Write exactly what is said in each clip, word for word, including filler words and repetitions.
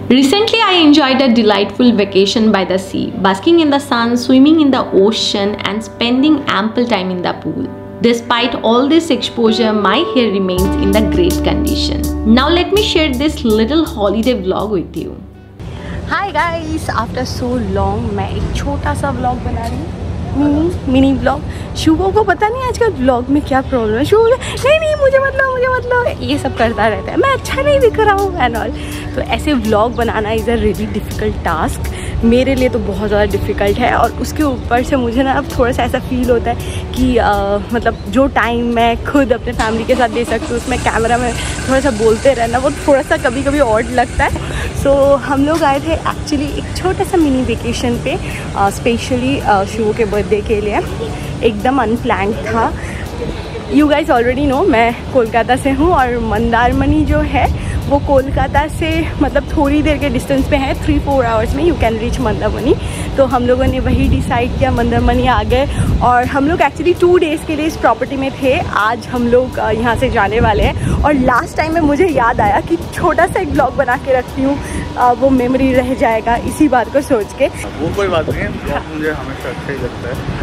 Recently, I enjoyed a delightful vacation by the sea, basking in the sun, swimming in the ocean, and spending ample time in the pool. Despite all this exposure, my hair remains in the great condition. Now let me share this little holiday vlog with you. Hi guys, after so long मैं एक छोटा सा vlog बना रही हूँ, mini mini vlog. शुभो को पता नहीं आजकल व्लॉग में क्या प्रॉब्लम है। शुभो नहीं नहीं मुझे मतलब मुझे मतलब ये सब करता रहता है, मैं अच्छा नहीं दिख रहा हूँ एंड ऑल। तो ऐसे व्लॉग बनाना is a really difficult task, मेरे लिए तो बहुत ज़्यादा डिफ़िकल्ट है। और उसके ऊपर से मुझे ना अब थोड़ा सा ऐसा फील होता है कि आ, मतलब जो टाइम मैं खुद अपने फैमिली के साथ दे सकती हूँ उसमें कैमरा में थोड़ा सा बोलते रहना वो थोड़ा सा कभी कभी ऑड लगता है। सो so, हम लोग आए थे एक्चुअली एक छोटा सा मिनी वेकेशन पे, स्पेशली शुभो के बर्थडे के लिए। एकदम अनप्लान्ड था। यू गाइज ऑलरेडी नो मैं कोलकाता से हूँ और मंदारमनी जो है वो कोलकाता से मतलब थोड़ी देर के डिस्टेंस पे है, थ्री फोर आवर्स में यू कैन रीच मंदारमनी। तो हम लोगों ने वही डिसाइड किया, मंदारमनी आ गए। और हम लोग एक्चुअली टू डेज़ के लिए इस प्रॉपर्टी में थे, आज हम लोग यहाँ से जाने वाले हैं। और लास्ट टाइम में मुझे याद आया कि छोटा सा एक ब्लॉग बना के रखती हूँ, वो मेमोरी रह जाएगा इसी बात को सोच के। वो कोई बात नहीं है, ब्लॉग मुझे हमेशा अच्छा ही लगता है।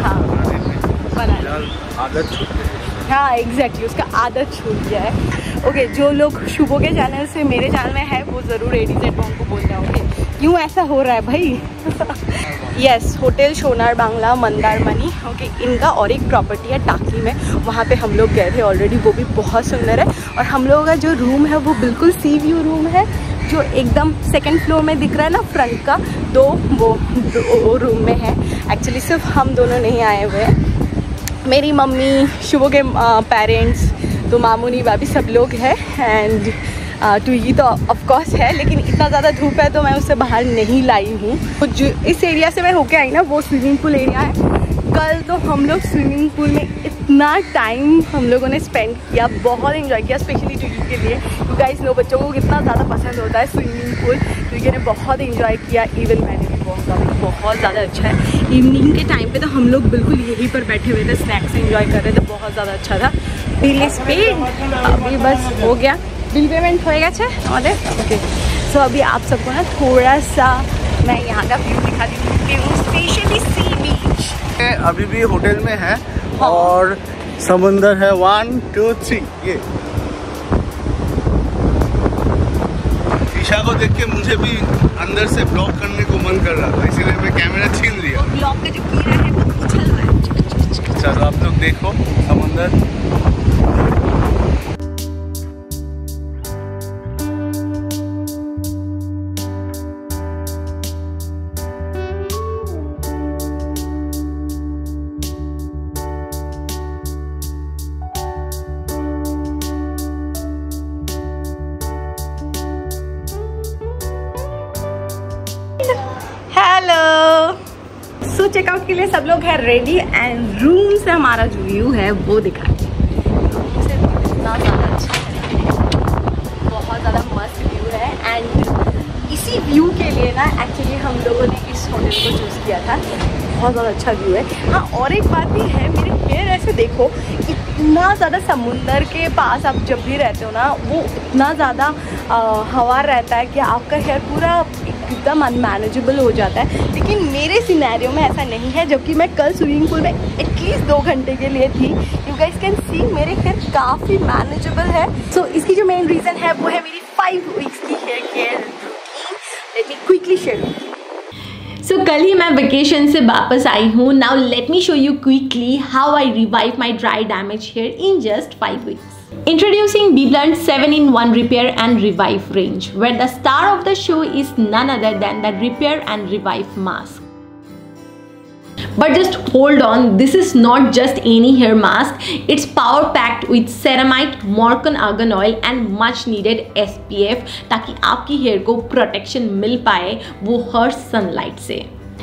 हाँ आदत छूट गई। हाँ एग्जैक्टली, उसका आदत छूट गया है। ओके okay, जो लोग शुभो के चैनल से मेरे चैनल में है वो ज़रूर ए डी जेड बॉन्ग को बोलते होंगे क्यों ऐसा हो रहा है भाई। Yes, hotel Sonar Bangla Mandarmani, okay okay, इनका और एक प्रॉपर्टी है टाकी में, वहाँ पे हम लोग गए थे ऑलरेडी, वो भी बहुत सुंदर है। और हम लोगों का जो रूम है वो बिल्कुल सी व्यू रूम है, जो एकदम सेकंड फ्लोर में दिख रहा है ना फ्रंट का, तो वो, वो रूम में है। एक्चुअली सिर्फ हम दोनों नहीं आए हुए हैं, मेरी मम्मी, शुभो के पेरेंट्स, तो मामूनी भाभी सब लोग हैं एंड टूगी तो ऑफ कोर्स है, लेकिन इतना ज़्यादा धूप है तो मैं उससे बाहर नहीं लाई हूँ। तो जो इस एरिया से मैं होके आई ना वो स्विमिंग पूल एरिया है। कल तो हम लोग स्विमिंग पूल में इतना टाइम हम लोगों ने स्पेंड किया, बहुत एंजॉय किया, स्पेशली टूगी के लिए। यू गाइस नो बच्चों को कितना ज़्यादा पसंद होता है स्विमिंग पूल। टूगी ने बहुत एंजॉय किया, इवन मैंने भी बहुत ज़्यादा बहुत ज़्यादा अच्छा है। इवनिंग के टाइम पे तो हम लोग बिल्कुल यहीं पर बैठे हुए थे, स्नैक्स एंजॉय कर रहे थे, बहुत ज़्यादा अच्छा था। बिल इज पेड, अभी बस हो गया, बिल पेमेंट हो गया है। ओके सो अभी आप सबको ना थोड़ा सा मैं यहाँ का व्यू दिखा देती हूँ, स्पेशली सी बीच। अभी भी होटल में है और समुंदर है। वन टू थ्री, ये ईशा को देख के मुझे भी अंदर से ब्लॉग करने को मन कर रहा था, इसीलिए मैं कैमरा छीन लिया। ब्लॉग का जो कीड़ा है वो उछल रहा है। चलो आप लोग देखो समुंदर। हेलो, सो चेकआउट के लिए सब लोग हैं रेडी एंड रूम से हमारा जो व्यू है वो दिखा इतना ज़्यादा अच्छा है, बहुत ज़्यादा मस्त व्यू है। एंड इसी व्यू के लिए ना एक्चुअली हम लोगों ने इस होटल को चूज़ किया था, बहुत ज़्यादा अच्छा व्यू है। हाँ और एक बात भी है, मेरे हेयर ऐसे देखो, इतना ज़्यादा समुंदर के पास आप जब भी रहते हो ना वो इतना ज़्यादा हवा रहता है कि आपका हेयर पूरा एकदम अनमैनेजेबल हो जाता है। लेकिन मेरे सिनेरियो में ऐसा नहीं है, जबकि मैं कल स्विमिंग पूल में एटलीस्ट दो घंटे के लिए थी। यू गाइस कैन सी मेरे हेयर काफ़ी मैनेजेबल है। सो so, इसकी जो मेन रीज़न है वो है मेरी फाइव वीक्स की hair care routine. Let me quickly share. So so, कल ही मैं वेकेशन से वापस आई हूँ। Now let me show you quickly how I revive my dry damage hair in just five weeks. Introducing BBlunt seven in one Repair and Revive range, where the star of the show is none other than the Repair and Revive mask. But just hold on, this is not just any hair mask. It's power packed with ceramide, Moroccan argan oil and much needed S P F ताकि आपकी hair को protection मिल पाए वो हर sunlight से।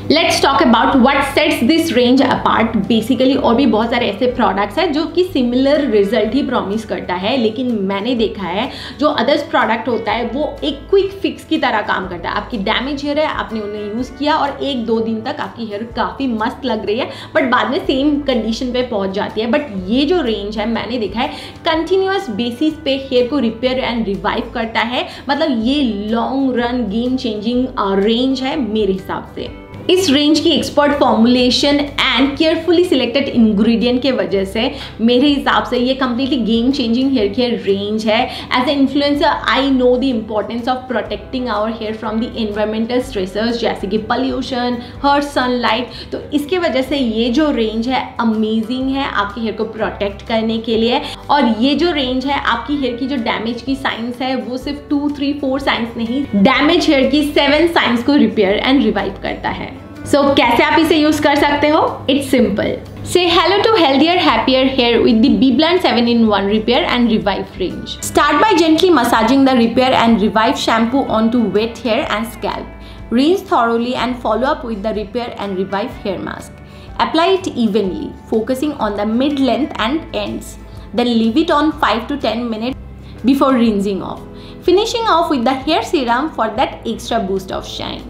Let's talk about what sets this range apart. Basically और भी बहुत सारे ऐसे प्रोडक्ट्स हैं जो कि सिमिलर रिजल्ट ही प्रॉमिस करता है, लेकिन मैंने देखा है जो अदर्स प्रोडक्ट होता है वो एक क्विक फिक्स की तरह काम करता है। आपकी डैमेज हेयर है, आपने उन्हें यूज़ किया और एक दो दिन तक आपकी हेयर काफ़ी मस्त लग रही है, बट बाद में सेम कंडीशन पे पहुंच जाती है। बट ये जो रेंज है मैंने देखा है कंटिन्यूअस बेसिस पे हेयर को रिपेयर एंड रिवाइव करता है। मतलब ये long run game changing range है मेरे हिसाब से। इस रेंज की expert formulation and carefully selected ingredient के वजह से मेरे हिसाब से ये completely game changing hair care range है। As a influencer I know the importance of protecting our hair from the environmental stressors जैसे कि पॉल्यूशन, हर्ट सनलाइट। तो इसके वजह से ये जो रेंज है अमेजिंग है आपके हेयर को प्रोटेक्ट करने के लिए। और ये जो रेंज है आपकी हेयर की जो डैमेज की साइंस है वो सिर्फ टू थ्री फोर साइंस नहीं, डैमेज हेयर की सेवन साइंस को रिपेयर एंड रिवाइव करता है। सो so, कैसे आप इसे यूज कर सकते हो? It's simple. Say hello to healthier, happier hair with the BBlunt seven in one Repair and Revive range. Start by gently massaging the Repair and Revive shampoo onto wet hair and scalp. Rinse thoroughly and follow up with the Repair and Revive hair mask. Apply it evenly, focusing on the mid-length and ends. Then leave it on five to ten minutes before rinsing off. Finishing off with the hair serum for that extra boost of shine.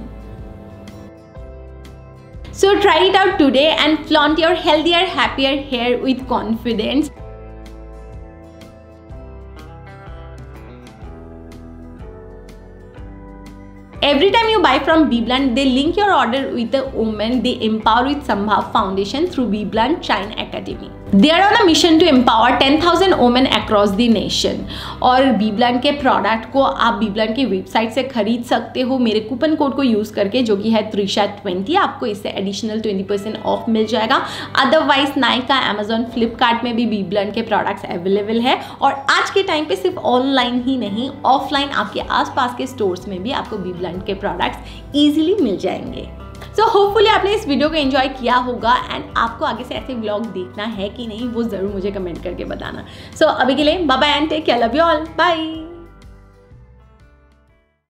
So try it out today and flaunt your healthier, happier hair with confidence. Every time you buy from BBlunt, they link your order with a woman they empower with Sambhav Foundation through BBlunt Shine Academy. They are on a mission to empower ten thousand women across the nation. और BBlunt के product को आप BBlunt की website से खरीद सकते हो मेरे कूपन कोड को यूज़ करके, जो कि है त्रिशा ट्वेंटी। आपको इससे एडिशनल ट्वेंटी परसेंट ऑफ मिल जाएगा। अदरवाइज नाइका, अमेजॉन, फ्लिपकार्ट में भी BBlunt के प्रोडक्ट्स अवेलेबल है। और आज के टाइम पे सिर्फ ऑनलाइन ही नहीं, ऑफलाइन आपके आसपास के स्टोर्स में भी आपको BBlunt के प्रोडक्ट्स ईजिली मिल जाएंगे। सो होपफुली आपने इस वीडियो को एंजॉय किया होगा एंड आपको आगे से ऐसे व्लॉग देखना है कि नहीं वो ज़रूर मुझे कमेंट करके बताना। सो so, अभी के लिए bye bye and take care, love you all, bye.